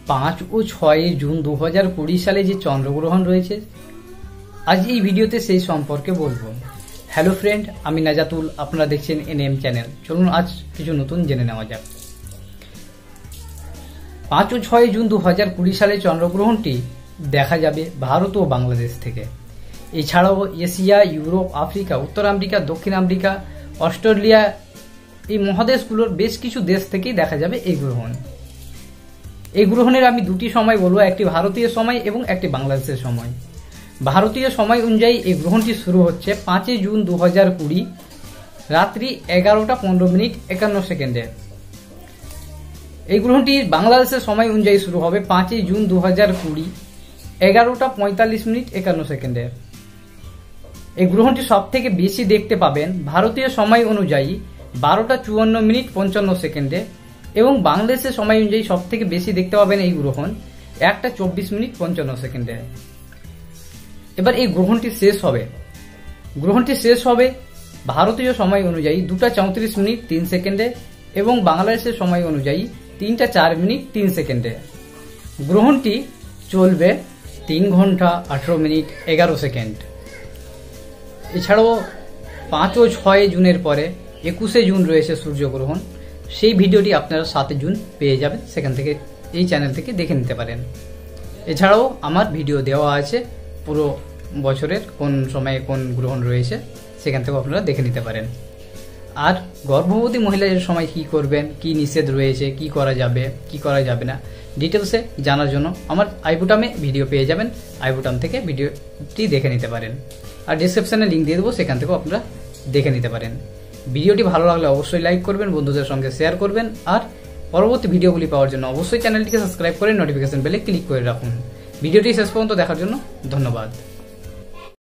5 ও 6 June 2020 সালে যে চন্দ্রগ্রহণ রয়েছে, আজ এই ভিডিওতে সেই সম্পর্কে বলবো। হ্যালো ফ্রেন্ড, আমি নাজাতুল, আপনারা দেখছেন এনএম চ্যানেল। চলুন আজ কিছু নতুন জেনে নেওয়া যাক। 5 ও 6 জুন 2020 সালে চন্দ্রগ্রহণটি দেখা যাবে ভারত ও বাংলাদেশ থেকে। এছাড়াও এশিয়া, ইউরোপ, আফ্রিকা, উত্তর আমেরিকা, দক্ষিণ আমেরিকা, অস্ট্রেলিয়া, এই মহাদেশগুলোর বেশ কিছু দেশ থেকেই দেখা যাবে এই গ্রহণ। এই গ্রহণের আমি দুটি সময় বলবো, একটি ভারতীয় সময় এবং একটি বাংলাদেশের সময়। ভারতীয় সময় অনুযায়ী এই গ্রহণটি শুরু হচ্ছে 5 জুন 2020 রাত্রি 11:15:51। এই গ্রহণটি বাংলাদেশের সময় অনুযায়ী শুরু হবে 5 জুন 2020 11:45:51। এই গ্রহণটি সব থেকে বেশি দেখতে পাবেন ভারতীয় সময় অনুযায়ী 12:54:55 এবং বাংলাদেশের সময় অনুযায়ী সব থেকে বেশি দেখতে পাবেন এই গ্রহণ 1:24:55। এবার এই গ্রহণটি শেষ হবে ভারতীয় সময় অনুযায়ী 2:34:03 এবং বাংলাদেশের সময় অনুযায়ী 3:04:03। গ্রহণটি চলবে 3 ঘন্টা 18 মিনিট 11 সেকেন্ড। এছাড়াও 5 ও 6 জুনের পরে 21 জুন রয়েছে সূর্যগ্রহণ। সেই ভিডিওটি আপনারা 7 জুন পেয়ে যাবেন, সেখান থেকে এই চ্যানেল থেকে দেখে নিতে পারেন। এছাড়াও আমার ভিডিও দেওয়া আছে পুরো বছরের কোন সময়ে কোন গ্রহণ রয়েছে, সেখান থেকেও আপনারা দেখে নিতে পারেন। আর গর্ভবতী মহিলাদের সময় কি করবেন, কি নিষেধ রয়েছে, কি করা যাবে কি করা যাবে না, ডিটেলসে জানার জন্য আমার আই বুটামে ভিডিও পেয়ে যাবেন। আই বুটাম থেকে ভিডিওটি দেখে নিতে পারেন। আর ডিসক্রিপশনে লিঙ্ক দিয়ে দেবো, সেখান থেকেও আপনারা দেখে নিতে পারেন। ভিডিওটি ভালো লাগলে অবশ্যই লাইক করবেন, বন্ধুদের সঙ্গে শেয়ার করবেন। আর পরবর্তী ভিডিওগুলি পাওয়ার জন্য অবশ্যই চ্যানেলটিকে সাবস্ক্রাইব করে নোটিফিকেশন বেলে ক্লিক করে রাখুন। ভিডিওটি শেষ পর্যন্ত দেখার জন্য ধন্যবাদ।